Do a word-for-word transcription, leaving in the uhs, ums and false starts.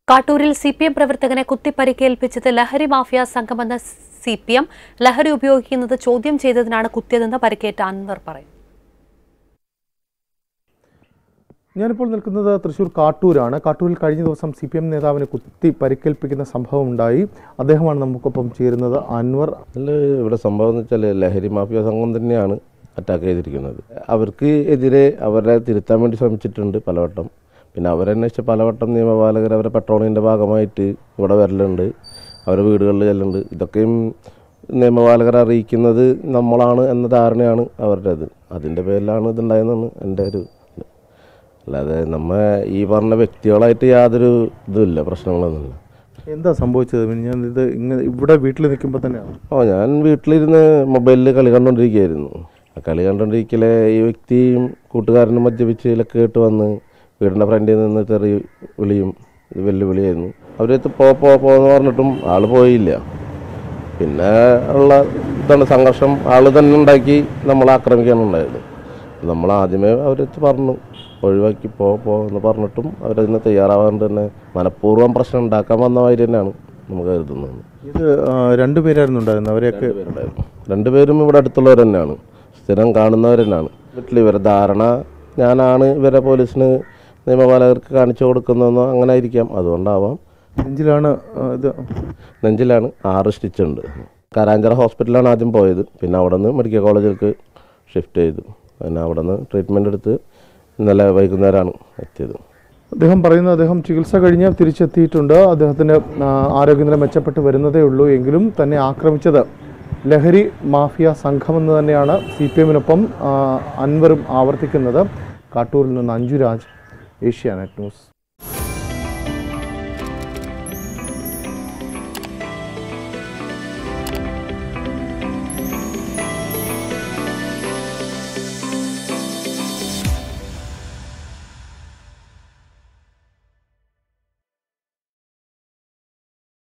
കാട്ടൂരിൽ C P M പ്രവർത്തകനെ കുത്തിപ്പരിക്കേൽപ്പിച്ചത് ലഹരി മാഫിയ സംഘമെന്ന സി പി എം ലഹരി ഉപയോഗിക്കുന്നത് ചോദ്യം ചെയ്തതിനാണ് കുത്തിയതെന്ന് പരിക്കേറ്റ അൻവർ പറയും. ഞാനിപ്പോൾ നിൽക്കുന്നത് തൃശ്ശൂർ കാട്ടൂരാണ്. കാട്ടൂരിൽ കഴിഞ്ഞ ദിവസം സി പി എം നേതാവിനെ കുത്തി പരിക്കേൽപ്പിക്കുന്ന സംഭവം ഉണ്ടായി. അദ്ദേഹമാണ് നമുക്കൊപ്പം ചേരുന്നത്. അൻവർ, ഇവിടെ സംഭവം എന്ന് വെച്ചാൽ ലഹരി മാഫിയ സംഘം തന്നെയാണ് അറ്റാക്ക് ചെയ്തിരിക്കുന്നത്. അവർക്ക് എതിരെ അവരെ തിരുത്താൻ വേണ്ടി ശ്രമിച്ചിട്ടുണ്ട് പലവട്ടം. പിന്നെ അവരന്വേഷിച്ച പലവട്ടം നിയമപാലകർ അവരെ പെട്രോളിങ്ങിൻ്റെ ഭാഗമായിട്ട് ഇവിടെ വരലുണ്ട്, അവരുടെ വീടുകളിൽ ചെല്ലുന്നുണ്ട്. ഇതൊക്കെയും നിയമപാലകർ അറിയിക്കുന്നത് നമ്മളാണ് എന്ന ധാരണയാണ് അവരുടേത്. അതിൻ്റെ പേരിലാണ് ഇതുണ്ടായതെന്നാണ് എൻ്റെ ഒരു ഇത്. അല്ലാതെ നമ്മ ഈ പറഞ്ഞ വ്യക്തികളായിട്ട് യാതൊരു ഇതുമില്ല, പ്രശ്നങ്ങളൊന്നുമില്ല. എന്താ സംഭവിച്ചത്? ഞാൻ ഇത് ഇങ്ങനെ ഇവിടെ വീട്ടിൽ നിൽക്കുമ്പോൾ തന്നെയാണ്. ഓ ഞാൻ വീട്ടിലിരുന്ന് മൊബൈലിൽ കളി കണ്ടുകൊണ്ടിരിക്കുകയായിരുന്നു. ആ കളി കണ്ടുകൊണ്ടിരിക്കലെ ഈ വ്യക്തിയും കൂട്ടുകാരനും മദ്യപിച്ച് കേട്ട് വന്ന് വീടിൻ്റെ ഫ്രണ്ടിൽ നിന്ന് തെറി വിളിയും വെല്ലുവിളിയായിരുന്നു. അവരടുത്ത് പോ പോ പോന്ന് പറഞ്ഞിട്ടും ആൾ പോയില്ല. പിന്നെ ഉള്ള ഇതാണ് സംഘർഷം ആൾ തന്നെ ഉണ്ടാക്കി നമ്മളെ ആക്രമിക്കാനുണ്ടായത്. നമ്മൾ ആദ്യമേ അവരടുത്ത് പറഞ്ഞു ഒഴിവാക്കി പോ പോ എന്ന് പറഞ്ഞിട്ടും അവരതിന് തയ്യാറാവാണ്ട് തന്നെ മനഃപൂർവ്വം പ്രശ്നം ഉണ്ടാക്കാൻ വന്ന മാതിരി തന്നെയാണ് നമുക്ക് കരുതുന്നത്. ഇത് രണ്ടുപേരായിരുന്നു ഉണ്ടായിരുന്നത്. അവരെയൊക്കെ ഉണ്ടായിരുന്നു. രണ്ടുപേരും ഇവിടെ അടുത്തുള്ളവർ തന്നെയാണ്, സ്ഥിരം കാണുന്നവർ തന്നെയാണ്. വീട്ടിൽ ഇവരെ ധാരണ ഞാനാണ് ഇവരെ പോലീസിന് നിയമപാലകർക്ക് കാണിച്ചു കൊടുക്കുന്നതെന്നോ അങ്ങനെ ആയിരിക്കാം, അതുകൊണ്ടാവാം. നെഞ്ചിലാണ് ഇത് നെഞ്ചിലാണ് ആറ് സ്റ്റിച്ച് ഉണ്ട്. കാരാഞ്ചിറ ഹോസ്പിറ്റലാണ് ആദ്യം പോയത്, പിന്നെ അവിടെ നിന്ന് മെഡിക്കൽ കോളേജിലേക്ക് ഷിഫ്റ്റ് ചെയ്തു. പിന്നെ അവിടെ നിന്ന് ട്രീറ്റ്മെൻറ്റ് എടുത്ത് ഇന്നലെ വൈകുന്നേരമാണ് എത്തിയത്. അദ്ദേഹം പറയുന്നത് അദ്ദേഹം ചികിത്സ കഴിഞ്ഞ് തിരിച്ചെത്തിയിട്ടുണ്ട്. അദ്ദേഹത്തിൻ്റെ ആരോഗ്യനില മെച്ചപ്പെട്ട് വരുന്നതേ ഉള്ളൂ. എങ്കിലും തന്നെ ആക്രമിച്ചത് ലഹരി മാഫിയ സംഘമെന്ന് തന്നെയാണ് സി പി എമ്മിനൊപ്പം അൻവറും ആവർത്തിക്കുന്നത്. കാട്ടൂരിൽ നിന്ന് അഞ്ജുരാജ്, ഏഷ്യാനെറ്റ് ന്യൂസ്.